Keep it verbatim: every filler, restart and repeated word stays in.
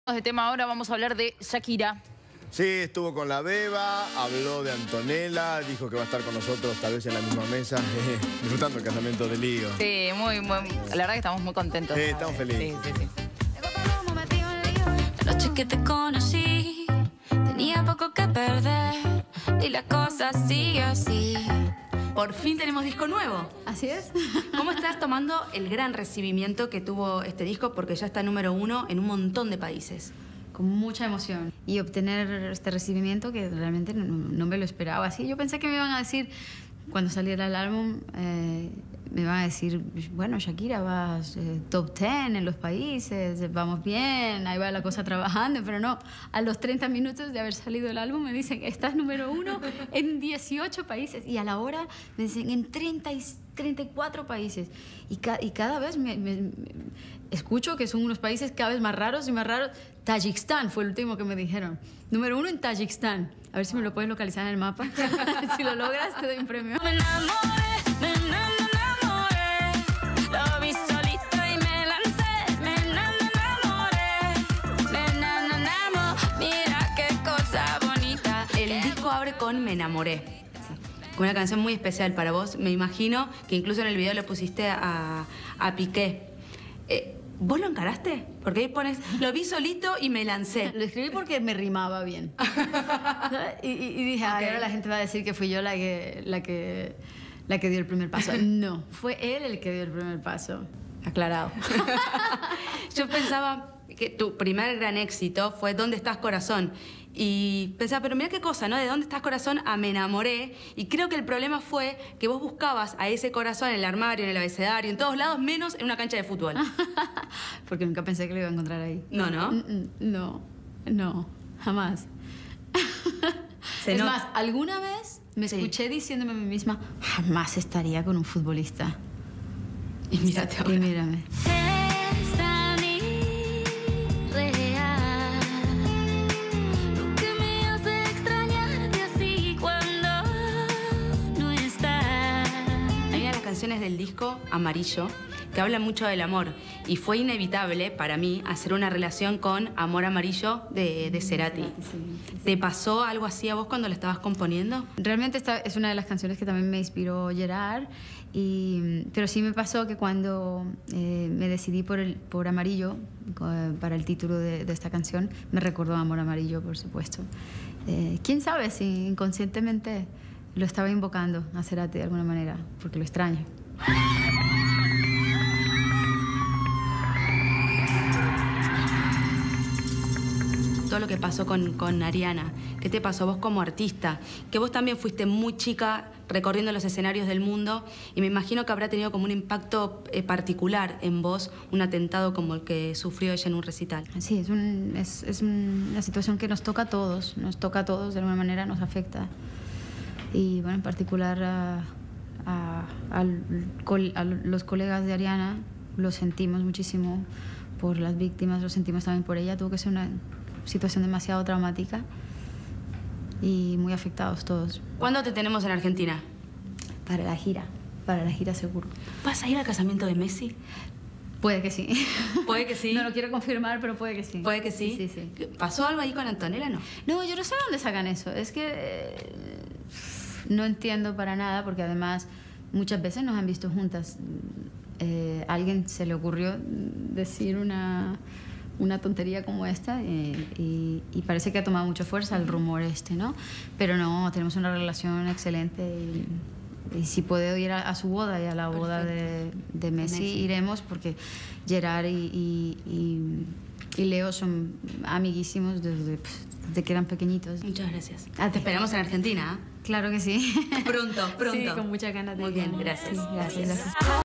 De tema ahora vamos a hablar de Shakira. Sí, estuvo con la Beba, habló de Antonella, dijo que va a estar con nosotros tal vez en la misma mesa, disfrutando el casamiento de Lío. Sí, muy, muy, la verdad que estamos muy contentos. Sí, estamos felices. Sí, sí, sí. La noche que te conocí, tenía poco que perder y la cosa sigue así. Por fin tenemos disco nuevo. Así es. ¿Cómo estás tomando el gran recibimiento que tuvo este disco? Porque ya está número uno en un montón de países. Con mucha emoción. Y obtener este recibimiento que realmente no, no me lo esperaba. Así, yo pensé que me iban a decir, cuando saliera el álbum, eh, me iban a decir, bueno, Shakira, vas eh, top diez en los países, vamos bien, ahí va la cosa trabajando. Pero no, a los treinta minutos de haber salido el álbum me dicen, estás número uno en dieciocho países. Y a la hora me dicen, en treinta y, treinta y cuatro países. Y, ca y cada vez me, me, me escucho que son unos países cada vez más raros y más raros. Tayikistán fue el último que me dijeron. Número uno en Tayikistán. A ver si me lo puedes localizar en el mapa. Si lo logras, te doy un premio. Me enamoré, me enamoré, lo vi solito y me lancé. Me enamoré, me enamoré, mira qué cosa bonita. El disco abre con Me enamoré. Una canción muy especial para vos. Me imagino que incluso en el video le pusiste a, a Piqué. Eh, ¿Vos lo encaraste? Porque ahí pones, lo vi solito y me lancé. Lo escribí porque me rimaba bien. y, y, y dije, Okay. ay, ahora la gente va a decir que fui yo la que, la que, la que dio el primer paso. No, fue él el que dio el primer paso. Aclarado. Yo pensaba que tu primer gran éxito fue ¿Dónde estás, corazón? Y pensaba, pero mira qué cosa, ¿no? De ¿Dónde estás, corazón? A Me enamoré. Y creo que el problema fue que vos buscabas a ese corazón en el armario, en el abecedario, en todos lados, menos en una cancha de fútbol. Porque nunca pensé que lo iba a encontrar ahí. No, ¿no? Mm, mm, No, no, jamás. Se es no- más, alguna vez me Sí. escuché diciéndome a mí misma, jamás estaría con un futbolista. Y mírate ahora. Y mírame. Es tan irreal lo que me hace extrañarte así cuando no estás. Hay una de las canciones del disco, Amarillo, que habla mucho del amor. Y fue inevitable para mí hacer una relación con Amor Amarillo de, de Cerati. Sí, sí, sí. ¿Te pasó algo así a vos cuando la estabas componiendo? Realmente esta es una de las canciones que también me inspiró Gerard, y, pero sí me pasó que cuando eh, me decidí por, el, por Amarillo, eh, para el título de, de esta canción, me recordó Amor Amarillo, por supuesto. Eh, ¿Quién sabe si inconscientemente lo estaba invocando a Cerati de alguna manera? Porque lo extraño. Todo lo que pasó con, con Ariana, ¿qué te pasó vos como artista? Que vos también fuiste muy chica recorriendo los escenarios del mundo y me imagino que habrá tenido como un impacto eh, particular en vos un atentado como el que sufrió ella en un recital. Sí, es, un, es, es un- una situación que nos toca a todos, nos toca a todos, de alguna manera nos afecta. Y bueno, en particular a, a- al col- a los colegas de Ariana, lo sentimos muchísimo por las víctimas, lo sentimos también por ella. Tuvo que ser una situación demasiado traumática y muy afectados todos. ¿Cuándo te tenemos en Argentina? Para la gira, para la gira seguro. ¿Vas a ir al casamiento de Messi? Puede que sí. Puede que sí. No lo quiero confirmar, pero puede que sí. ¿Puede que sí? Sí, sí, sí. ¿Pasó algo ahí con Antonella, no? No, yo no sé de dónde sacan eso. Es que eh, no entiendo para nada, porque además muchas veces nos han visto juntas. Eh, a alguien se le ocurrió decir una, una tontería como esta y, y, y parece que ha tomado mucha fuerza el rumor este, ¿no? Pero no, tenemos una relación excelente y, y si puedo ir a, a su boda y a la boda de, de Messi, Messi. iremos, porque Gerard y, y, y, y Leo son amiguísimos desde, desde que eran pequeñitos. Muchas gracias. A ti. Te esperamos en Argentina, Claro que sí. ¿eh? Pronto, pronto. Sí, con muchas ganas de Muy ir. bien, gracias. Sí, gracias, gracias.